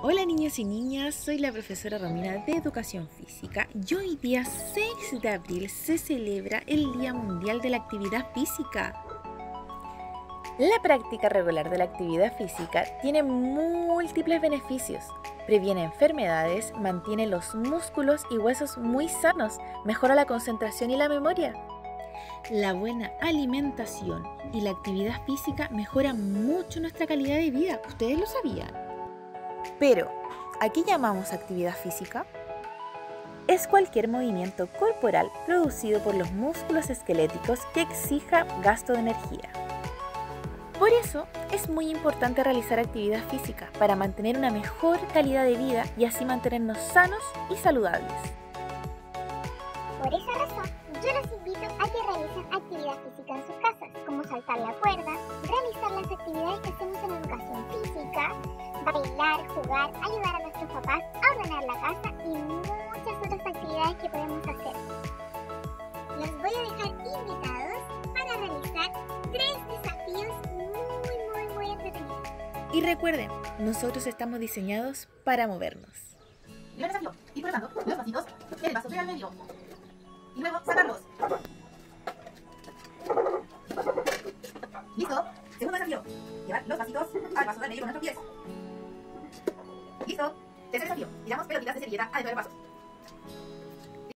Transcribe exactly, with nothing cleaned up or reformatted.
Hola niños y niñas, soy la profesora Romina de Educación Física y hoy día seis de abril se celebra el Día Mundial de la Actividad Física. La práctica regular de la actividad física tiene múltiples beneficios. Previene enfermedades, mantiene los músculos y huesos muy sanos, mejora la concentración y la memoria. La buena alimentación y la actividad física mejoran mucho nuestra calidad de vida. ¿Ustedes lo sabían? Pero, ¿a qué llamamos actividad física? Es cualquier movimiento corporal producido por los músculos esqueléticos que exija gasto de energía. Por eso, es muy importante realizar actividad física para mantener una mejor calidad de vida y así mantenernos sanos y saludables. Por esa razón, yo los invito a que realicen actividad física en sus casas, como saltar la cuerda, realizar las actividades que hacemos en educación física, bailar, jugar, ayudar a nuestros papás a ordenar la casa y muchas otras actividades que podemos hacer. Los voy a dejar invitados para realizar tres desafíos muy, muy, muy entretenidos. Y recuerden, nosotros estamos diseñados para movernos. Primer desafío, ir colocando los vasitos en el vaso al medio. Y luego sacarlos. ¿Listo? Segundo desafío, llevar los vasitos al vaso del medio con nuestros pies. ¿Listo? Tercer desafío, tiramos pelotitas de servilleta adentro del vaso.